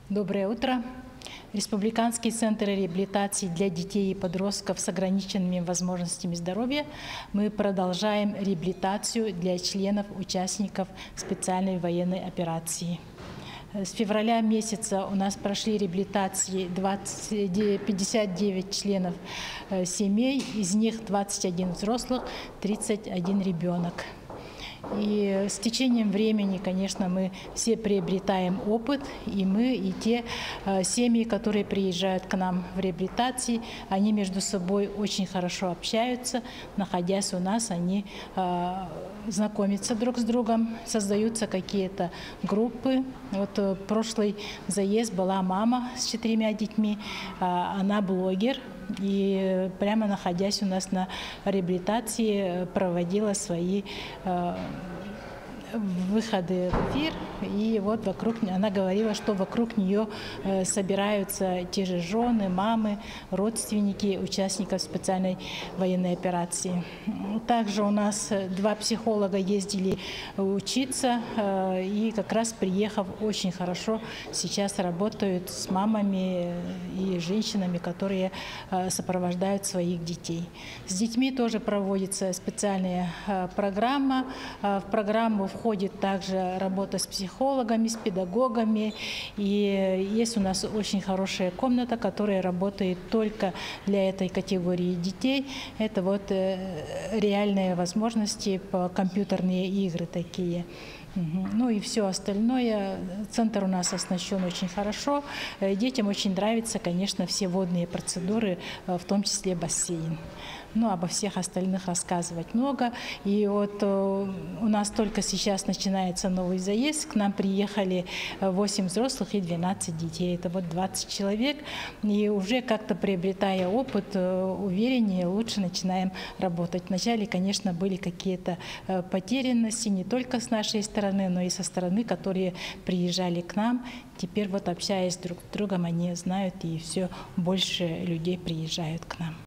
Доброе утро. Республиканский центр реабилитации для детей и подростков с ограниченными возможностями здоровья. Мы продолжаем реабилитацию для членов участников специальной военной операции. С февраля месяца у нас прошли реабилитации 59 членов семей, из них 21 взрослых, 31 ребенок. И с течением времени, конечно, мы все приобретаем опыт, и мы, и те семьи, которые приезжают к нам в реабилитации, они между собой очень хорошо общаются. Находясь у нас, они знакомятся друг с другом, создаются какие-то группы. Вот прошлый заезд была мама с 4 детьми, она блогер. И прямо находясь у нас на реабилитации, проводила свои выходы в эфир, и вот вокруг она говорила, что вокруг нее собираются те же жены, мамы, родственники участников специальной военной операции. Также у нас 2 психолога ездили учиться, и как раз приехав, очень хорошо сейчас работают с мамами и женщинами, которые сопровождают своих детей. С детьми тоже проводится специальная программа. В программу входит также работа с психологами, с педагогами. И есть у нас очень хорошая комната, которая работает только для этой категории детей. Это вот реальные возможности по компьютерные игры такие. Ну и все остальное. Центр у нас оснащен очень хорошо. Детям очень нравятся, конечно, все водные процедуры, в том числе бассейн. Ну, обо всех остальных рассказывать много. И вот у нас только сейчас начинается новый заезд. К нам приехали 8 взрослых и 12 детей. Это вот 20 человек. И уже как-то приобретая опыт, увереннее, лучше начинаем работать. Вначале, конечно, были какие-то потерянности не только с нашей стороны, но и со стороны, которые приезжали к нам. Теперь вот общаясь друг с другом, они знают, и все больше людей приезжают к нам.